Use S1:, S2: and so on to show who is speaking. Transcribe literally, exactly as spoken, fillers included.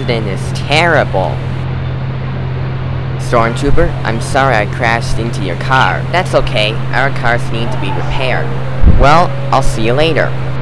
S1: accident is terrible. Stormtrooper, I'm sorry I crashed into your car. That's okay, our cars need to be repaired. Well, I'll see you later.